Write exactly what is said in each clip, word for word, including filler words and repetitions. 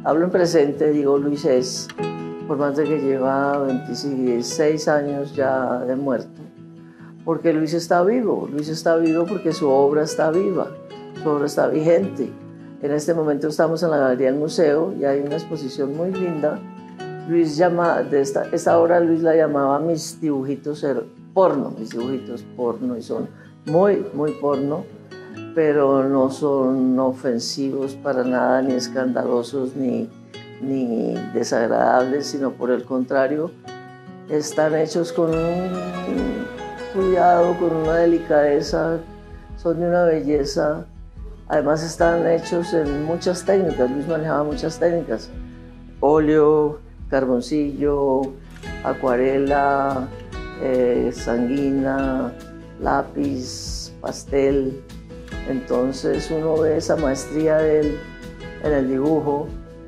hablo en presente, digo Luis es, por más de que lleva veintiséis años ya de muerto, porque Luis está vivo, Luis está vivo porque su obra está viva, su obra está vigente. En este momento estamos en la Galería del Museo y hay una exposición muy linda. Luis llama, de esta, esta obra Luis la llamaba mis dibujitos porno, mis dibujitos porno, y son muy, muy porno, pero no son ofensivos para nada, ni escandalosos, ni, ni desagradables, sino por el contrario, están hechos con un cuidado, con una delicadeza, son de una belleza. Además están hechos en muchas técnicas, Luis manejaba muchas técnicas, óleo, carboncillo, acuarela, eh, sanguina, lápiz, pastel. Entonces uno ve esa maestría de él en el dibujo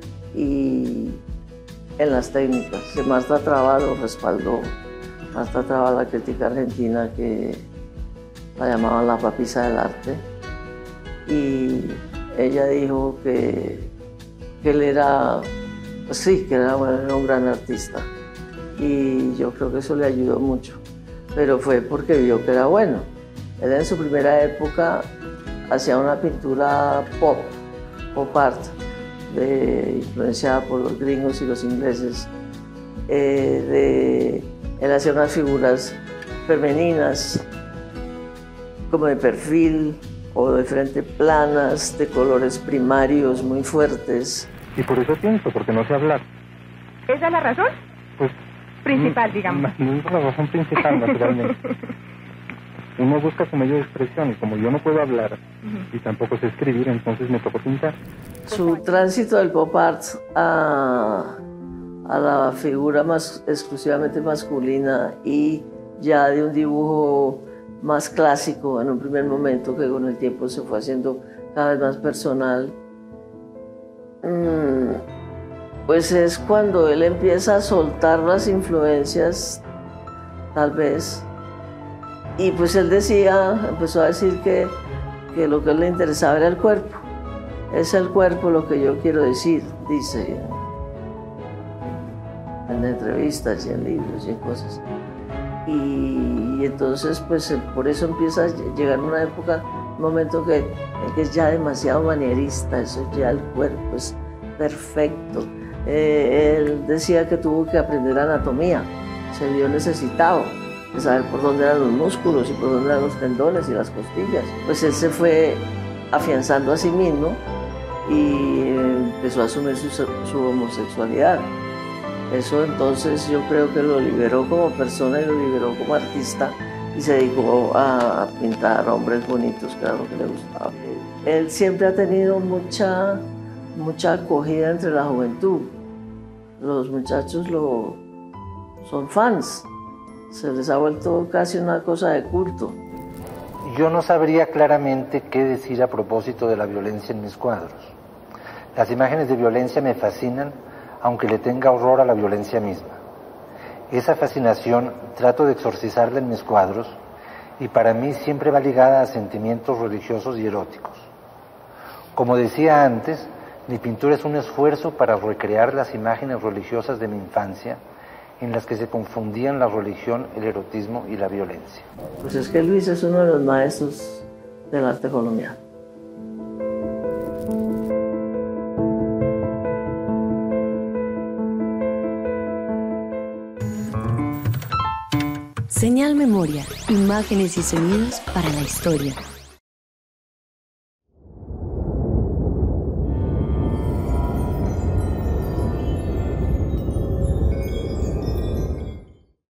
y en las técnicas. Marta Traba lo respaldó. Marta Traba, la crítica argentina que la llamaban la papisa del arte. Y ella dijo que, que él era, pues sí, que era, bueno, era un gran artista. Y yo creo que eso le ayudó mucho. Pero fue porque vio que era bueno. Él en su primera época hacía una pintura pop, pop art, de, influenciada por los gringos y los ingleses. Eh, de, él hacía unas figuras femeninas, como de perfil o de frente planas, de colores primarios muy fuertes. Y por eso pienso, porque no sé hablar. ¿Esa es la razón? Pues... Principal, digamos. No, no es la razón principal, naturalmente. Uno busca su medio de expresión y como yo no puedo hablar uh-huh. y tampoco sé escribir, entonces me tocó pintar. Su tránsito del pop art a, a la figura más exclusivamente masculina y ya de un dibujo más clásico en un primer momento, que con el tiempo se fue haciendo cada vez más personal, pues es cuando él empieza a soltar las influencias, tal vez. Y pues él decía, empezó a decir que, que lo que le interesaba era el cuerpo. Es el cuerpo lo que yo quiero decir, dice en entrevistas y en libros y en cosas. Y, y entonces, pues por eso empieza a llegar una época, un momento que, que es ya demasiado manierista, eso ya el cuerpo es perfecto. Eh, él decía que tuvo que aprender anatomía, se vio necesitado de saber por dónde eran los músculos y por dónde eran los tendones y las costillas. Pues él se fue afianzando a sí mismo y empezó a asumir su, su homosexualidad. Eso entonces yo creo que lo liberó como persona y lo liberó como artista y se dedicó a, a pintar hombres bonitos, que era lo que le gustaba. Él siempre ha tenido mucha, mucha acogida entre la juventud. Los muchachos lo, son fans. Se les ha vuelto casi una cosa de culto. Yo no sabría claramente qué decir a propósito de la violencia en mis cuadros. Las imágenes de violencia me fascinan, aunque le tenga horror a la violencia misma. Esa fascinación trato de exorcizarla en mis cuadros y para mí siempre va ligada a sentimientos religiosos y eróticos. Como decía antes, mi pintura es un esfuerzo para recrear las imágenes religiosas de mi infancia en las que se confundían la religión, el erotismo y la violencia. Pues es que Luis es uno de los maestros del arte colombiano. Señal Memoria, imágenes y sonidos para la historia.